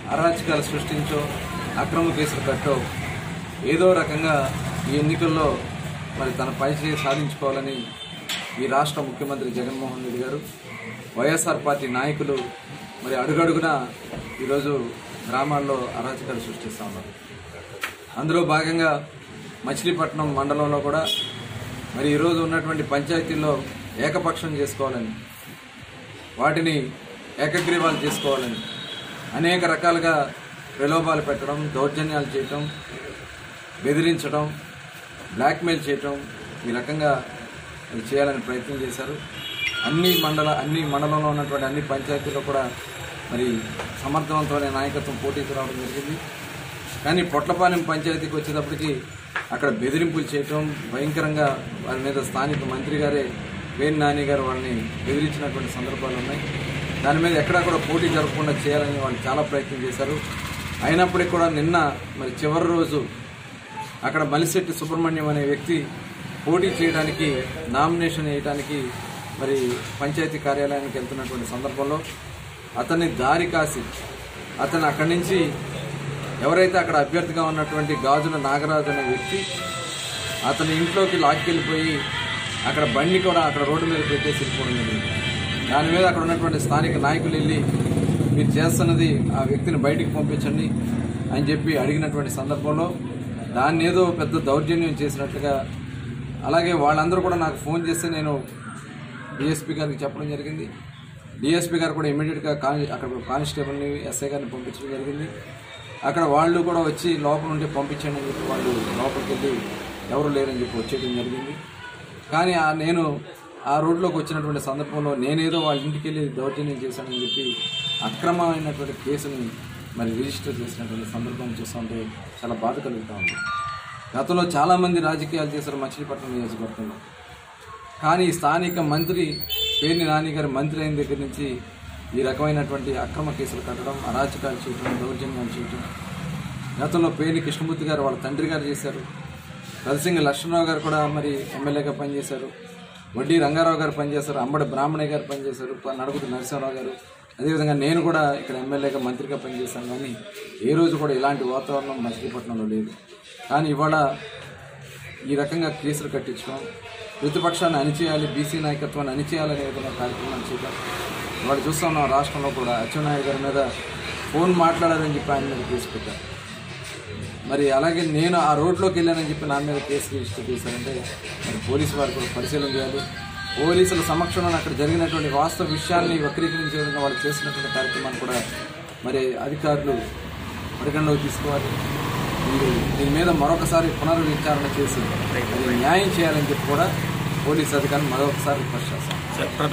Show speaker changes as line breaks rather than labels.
అరాచకాలు సృష్టించో అక్రమ కేసులు కట్టో ఏదో రకంగా ఈ ఎన్నికల్లో మరి తన పైచేయి సాధించుకోవాలని ఈ రాష్ట్ర ముఖ్యమంత్రి జగన్మోహన్ రెడ్డి గారు వైఎస్ఆర్ పార్టీ నాయకులు మరి అడుగడుగునా ఈరోజు గ్రామాల్లో అరాచకాలు సృష్టిస్తూ ఉన్నారు. అందులో భాగంగా మచిలీపట్నం మండలంలో కూడా మరి ఈరోజు ఉన్నటువంటి పంచాయతీల్లో ఏకపక్షం చేసుకోవాలని, వాటిని ఏకగ్రీవాలు చేసుకోవాలని అనేక రకాలుగా ప్రలోభాలు పెట్టడం, దౌర్జన్యాలు చేయటం, బెదిరించడం, బ్లాక్మెయిల్ చేయటం ఈ రకంగా చేయాలని ప్రయత్నం చేశారు. అన్ని మండలంలో ఉన్నటువంటి అన్ని పంచాయతీల్లో కూడా మరి సమర్థవంతమైన నాయకత్వం పోటీకి రావడం జరిగింది. కానీ పొట్లపాలెం పంచాయతీకి వచ్చేటప్పటికి అక్కడ బెదిరింపులు చేయటం, భయంకరంగా వారి మీద స్థానిక మంత్రి గారే వేణు నాని గారు వాళ్ళని బెదిరించినటువంటి సందర్భాలు ఉన్నాయి. దాని మీద ఎక్కడా కూడా పోటీ జరగకుండా చేయాలని వాళ్ళు చాలా ప్రయత్నం చేశారు. అయినప్పటికీ కూడా నిన్న మరి చివరి రోజు అక్కడ మలిశెట్టి సుబ్రహ్మణ్యం అనే వ్యక్తి పోటీ చేయడానికి, నామినేషన్ వేయడానికి మరి పంచాయతీ కార్యాలయానికి వెళ్తున్నటువంటి సందర్భంలో అతన్ని దారి కాసి అతను అక్కడి నుంచి ఎవరైతే అక్కడ అభ్యర్థిగా ఉన్నటువంటి గాజుల నాగరాజు అనే వ్యక్తి అతని ఇంట్లోకి లాక్కెళ్ళిపోయి అక్కడ బండి కూడా అక్కడ రోడ్డు మీద పెట్టేసి వెళ్ళిపోవడం జరిగింది. దాని మీద అక్కడ ఉన్నటువంటి స్థానిక నాయకులు వెళ్ళి మీరు చేస్తున్నది ఆ వ్యక్తిని బయటికి పంపించండి అని చెప్పి అడిగినటువంటి సందర్భంలో దాన్ని ఏదో పెద్ద దౌర్జన్యం చేసినట్లుగా, అలాగే వాళ్ళందరూ కూడా నాకు ఫోన్ చేస్తే నేను డిఎస్పీ గారికి చెప్పడం జరిగింది. డిఎస్పీ గారు కూడా ఇమీడియట్గా అక్కడ కానిస్టేబుల్ని, ఎస్ఐ గారిని పంపించడం జరిగింది. అక్కడ వాళ్ళు కూడా వచ్చి లోపల నుండి పంపించండి అని చెప్పి వాళ్ళు లోపలికి వెళ్ళి ఎవరు లేరని చెప్పి వచ్చేయడం జరిగింది. కానీ నేను ఆ రోడ్లోకి వచ్చినటువంటి సందర్భంలో నేనేదో వాళ్ళ ఇంటికి వెళ్ళి దౌర్జన్యం చేశానని చెప్పి అక్రమమైనటువంటి కేసుని మరి రిజిస్టర్ చేసినటువంటి సందర్భం చూస్తుంటే చాలా బాధ కలుగుతూ ఉంది. గతంలో చాలామంది రాజకీయాలు చేశారు మచిలీపట్నం నియోజకవర్గంలో. కానీ స్థానిక మంత్రి పేర్ని నాని గారి మంత్రి అయిన దగ్గర నుంచి ఈ రకమైనటువంటి అక్రమ కేసులు కట్టడం, అరాచకాలు చేయడం, దౌర్జన్యాలు చేయడం గతంలో పేర్ని కృష్ణమూర్తి గారు వాళ్ళ తండ్రి గారు చేశారు. దర్శింగ లక్ష్మణరావు గారు కూడా మరి ఎమ్మెల్యేగా పనిచేశారు. వడ్డీ రంగారావు గారు పనిచేశారు. అంబడి బ్రాహ్మణయ్య గారు పనిచేశారు. నడుగుతు నరసింహరావు గారు. అదేవిధంగా నేను కూడా ఇక్కడ ఎమ్మెల్యేగా, మంత్రిగా పనిచేశాను. కానీ ఏ రోజు కూడా ఇలాంటి వాతావరణం మచిలీపట్నంలో లేదు. కానీ ఇవాళ ఈ రకంగా కేసులు కట్టించడం, ప్రతిపక్షాన్ని అణిచేయాలి, బీసీ నాయకత్వాన్ని అణిచేయాలనే విధంగా కార్యక్రమాలు చేయడం ఇవాళ చూస్తూ ఉన్నాం. రాష్ట్రంలో కూడా అచ్చెన్నాయుడు గారి మీద ఫోన్ మాట్లాడాలని చెప్పి ఆయన మీద కేసు పెట్టారు. మరి అలాగే నేను ఆ రోడ్లోకి వెళ్ళానని చెప్పి నా మీద కేసు రిజిస్టర్ చేశారంటే మరి పోలీసు వారు కూడా పరిశీలన చేయాలి. పోలీసుల సమక్షంలో అక్కడ జరిగినటువంటి వాస్తవ విషయాన్ని వక్రీకరించే విధంగా వాళ్ళు చేసినటువంటి కార్యక్రమాన్ని కూడా మరి అధికారులు పరిగణలోకి తీసుకోవాలి. దీని మీద మరొకసారి పునర్విచారణ చేసి న్యాయం చేయాలని చెప్పి కూడా పోలీసు అధికారులు మరొకసారి రిక్వెస్ట్ చేస్తాం.